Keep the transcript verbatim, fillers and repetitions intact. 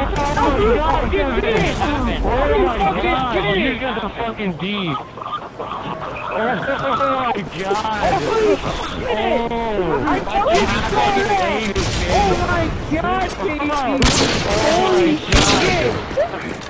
my god, Kevin! Oh my god, kidding. you guys are fucking deep. Oh my god! Oh, I told you I fucking hate it, Oh my god, Holy Holy shit! shit!